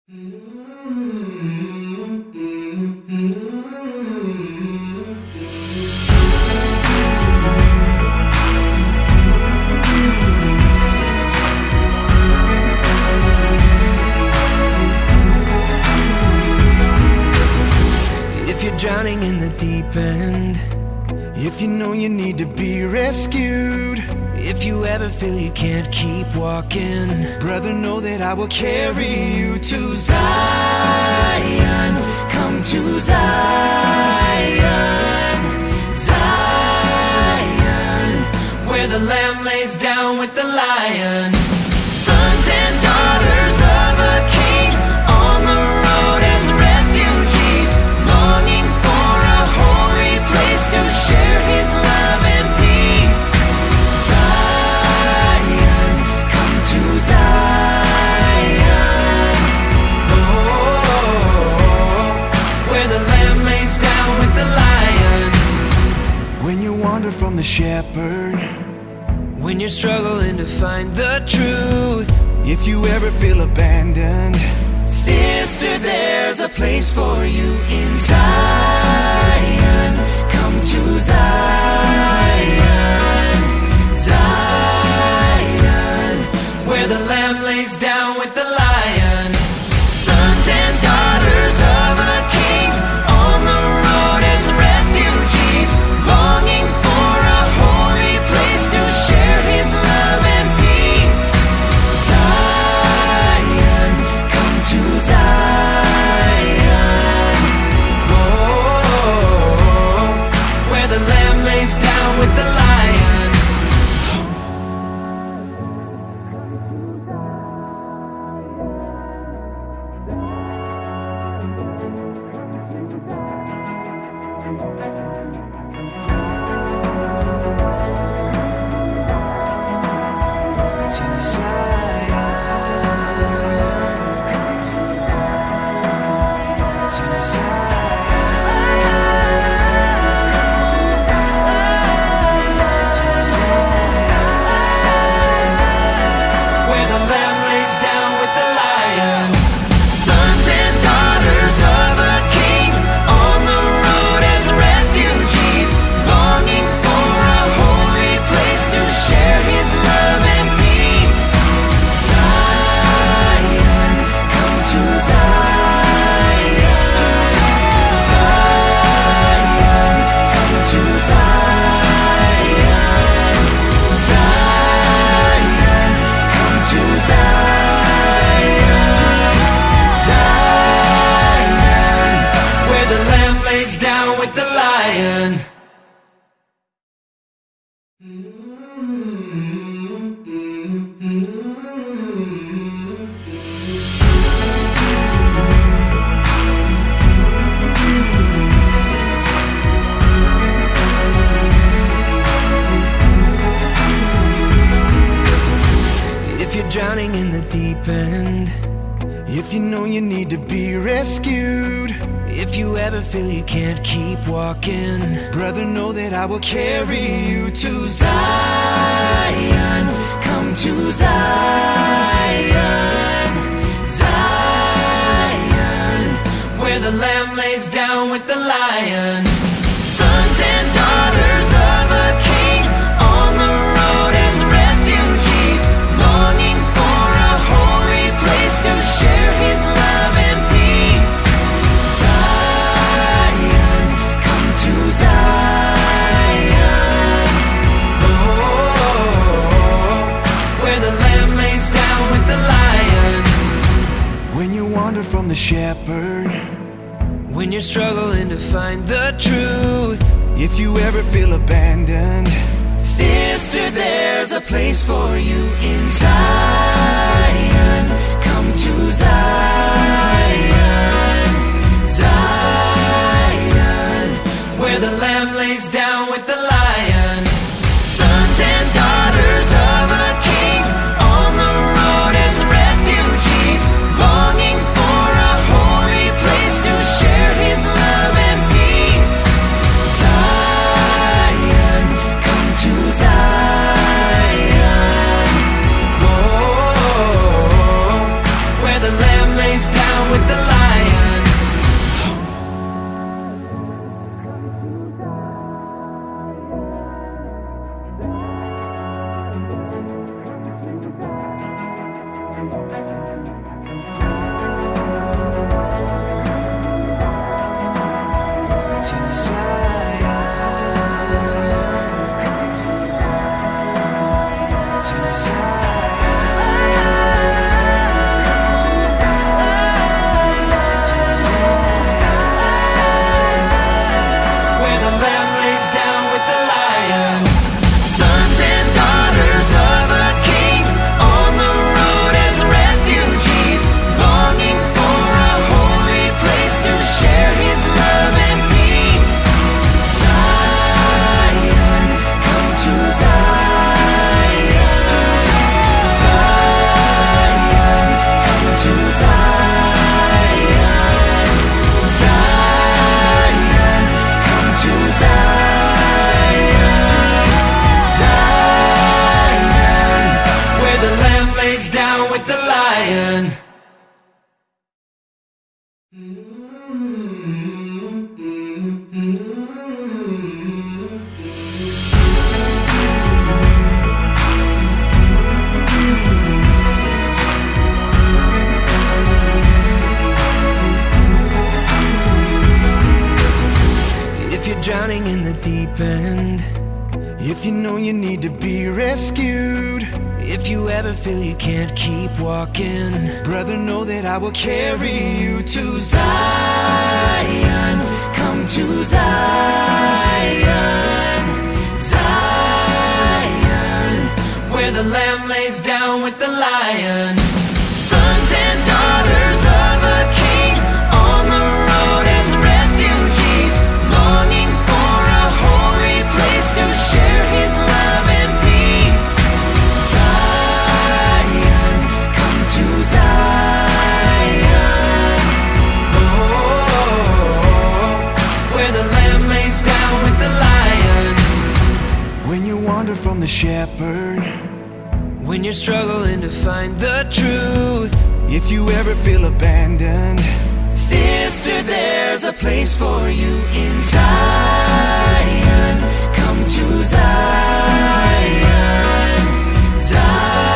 If you're drowning in the deep end, if you know you need to be rescued, if you ever feel you can't keep walking, brother, know that I will carry you to Zion. Come to Zion, Zion, where the lamb lays down with the lion. Sons and daughters of a king on the road as refugees, longing for a holy place to share his love and peace. Zion, come to Zion, oh, where the lamb lays down with the lion. When you wander from the shepherd, when you're struggling to find the truth, if you ever feel abandoned, sister, there's a place for you in Zion. Come to Zion, Zion, where the lamb lays down with the lion. Sons and daughters of a king on the road as refugees, longing for a holy place to share his love and peace. Zion, come to Zion, oh, where the lamb lays down with the lion. If you're drowning in the deep end, if you know you need to be rescued, if you ever feel you can't keep walking, brother, know that I will carry you to Zion. Come to Zion, Zion, where the lamb lays down with the lion. Sons and daughters of a king on the road as refugees, longing for a holy place to share his love and peace. Zion, come to Zion, oh, where the lamb lays down with the lion. when you wander from the shepherd, when you're struggling to find the truth, if you ever feel abandoned, sister, there's a place for you in Zion. Come to Zion, Zion, where the lamb lays down with the lion. sons and daughters of a king on the road as refugees, longing for a holy place to share his love and peace. Zion, come to Zion, Oh, where the lamb deep end. If you know you need to be rescued, if you ever feel you can't keep walking, brother, know that I will carry you to Zion. Come to Zion, Zion, where the lamb lays down with the lion. Sons and daughters of a king, on the road as refugees, longing for a holy place to share his love and peace. Zion, come to Zion. Oh, where the lamb lays down with the lion. When you wander from the shepherd, when you're struggling to find the truth, if you ever feel abandoned, sister, there's a place for you in Zion. Come to Zion, Zion.